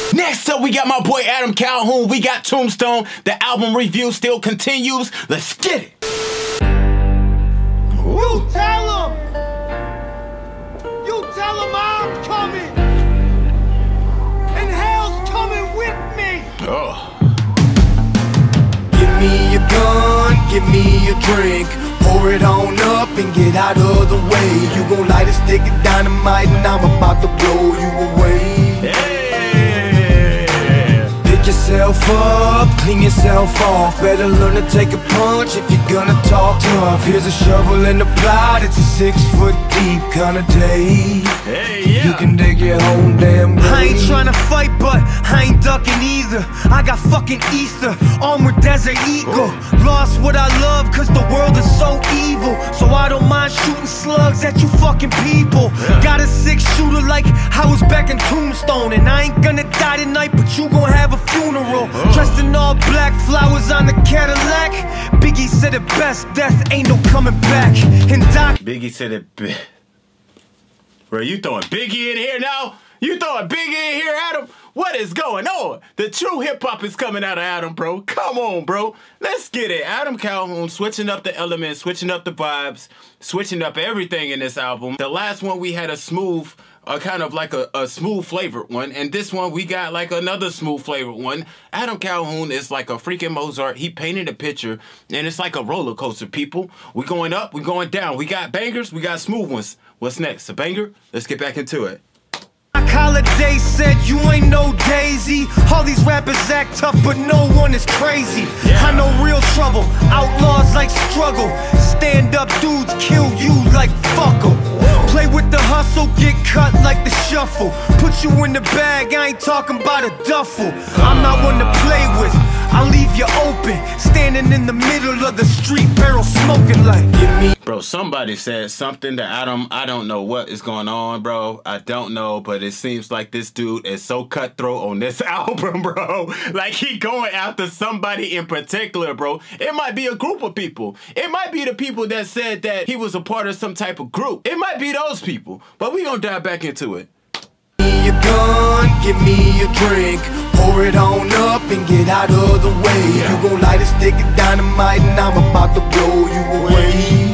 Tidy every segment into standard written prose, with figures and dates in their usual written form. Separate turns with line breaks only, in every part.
Next up, we got my boy Adam Calhoun. We got Tombstone. The album review still continues. Let's get it.
You tell him. You tell him I'm coming. And hell's coming with me.
Oh.
Give me a gun, give me a drink. Pour it on up and get out of the way. You gon' light a stick of dynamite and I'm about to blow you away.
Hey.
Pick yourself up, clean yourself off. Better learn to take a punch if you're gonna talk tough. Here's a shovel and a plot, it's a 6 foot deep kinda day.
Hey, yeah.
You can dig your own damn grave.
I ain't tryna fight, but I ain't ducking either. I got fucking Easter, armored Desert Eagle. Lost what I love, cause the world is so evil. So I don't mind shooting slugs at you fucking people. Got a 6-shooter like I was back in Tombstone. And I ain't gonna die tonight, but you gon' have a funeral. Dressed in all black, flowers on the Cadillac. Biggie said it best, death ain't no coming back. And Doc
Biggie said it. Bro, you throwing Biggie in here now? You throwing Biggie in here, Adam? What is going on? The true hip-hop is coming out of Adam, bro. Come on, bro. Let's get it. Adam Calhoun switching up the elements, switching up the vibes, switching up everything in this album. The last one we had a smooth, kind of like a smooth flavored one. And this one we got like another smooth flavored one. Adam Calhoun is like a freaking Mozart. He painted a picture and it's like a roller coaster, people. We going up, we going down. We got bangers, we got smooth ones. What's next? A banger? Let's get back into it.
Holiday said you ain't no Daisy. All these rappers act tough, but no one is crazy. I know real trouble, outlaws like struggle. Stand up dudes kill you like fuck 'em. Play with the hustle, get cut like the shuffle. Put you in the bag, I ain't talking about a duffel. I'm not one to play with, I'll leave you open. Standing in the middle of the street, barrel smoking like.
Bro, somebody said something to Adam. I don't know what is going on, bro. I don't know, but it seems like this dude is so cutthroat on this album, bro. Like he going after somebody in particular, bro. It might be a group of people. It might be the people that said that he was a part of some type of group. It might be those people, but we gonna dive back into it.
Give me a gun, give me a drink. Pour it on up and get out of the way. You gon' light a stick of dynamite and I'm about to blow you away.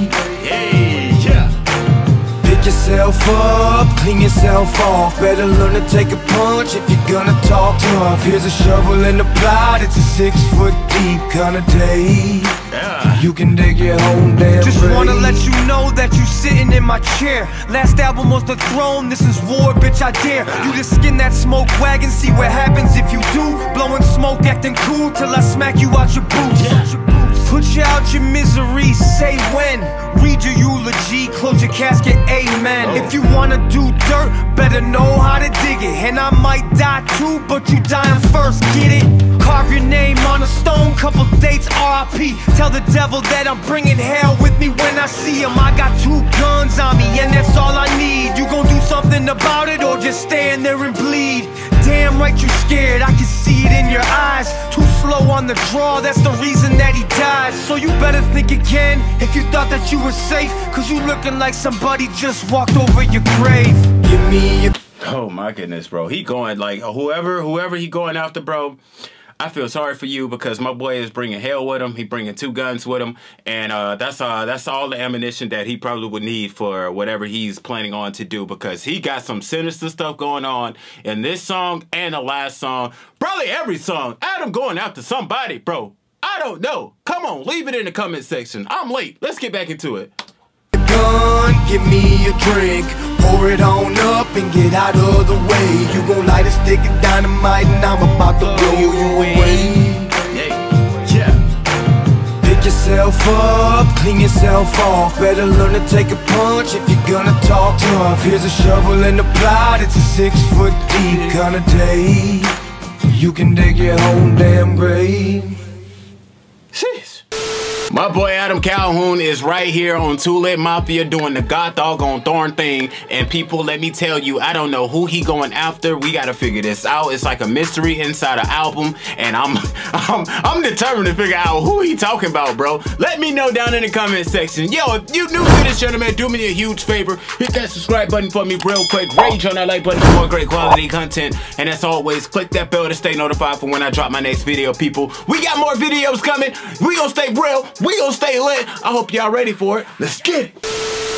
Pick yourself up, clean yourself off. Better learn to take a punch if you're gonna talk tough. Here's a shovel and a plot, it's a 6 foot deep kinda day. You can dig your own damn
Just
grave.
wanna let you know that you sitting in my chair. Last album was The Throne, this is war, bitch, I dare you to skin that smoke wagon, see what happens if you do. Blowing smoke, acting cool till I smack you out your boots. Put you out your misery, say when. Read your eulogy, close your casket, amen. If you wanna do dirt, better know how to dig it. And I might die too, but you dying first, get it? Carve your name on a stone, couple dates, R.I.P. Tell the devil that I'm bringing hell with me when I see him. I got 2 guns on me and that's all I need. You gon' do something about it or just stand there and bleed? Damn right you scared, I can see it in your eyes. Too slow on the draw, that's the reason that he died. So you better think again if you thought that you were safe, cause you looking like somebody just walked over your grave.
Give me a
Oh my goodness, bro. He going like whoever he going after, bro. I feel sorry for you because my boy is bringing hell with him. He bringing 2 guns with him, and that's all the ammunition that he probably would need for whatever he's planning on to do, because he got some sinister stuff going on in this song and the last song. Probably every song. Adam going after somebody, bro. I don't know. Come on, leave it in the comment section. I'm late. Let's get back into it.
gun, give me a drink. Pour it on up and get out of the way. You gon' light a stick of dynamite and I'm about to blow you away. Pick yourself up, clean yourself off. Better learn to take a punch if you're gonna talk tough. Here's a shovel and a plot, it's a 6 foot deep kinda day. You can dig your own damn grave.
Sheesh. My boy Adam Calhoun is right here on Too Lit Mafia doing the god doggone darn thing. And people, let me tell you, I don't know who he going after. We gotta figure this out. It's like a mystery inside an album, and I'm determined to figure out who he talking about, bro. Let me know down in the comment section. Yo, if you new to this channel, man, do me a huge favor. Hit that subscribe button for me real quick. Rage on that like button for more great quality content. And as always, click that bell to stay notified for when I drop my next video, people. We got more videos coming. We gonna stay real. We gonna stay lit. I hope y'all ready for it. Let's get it.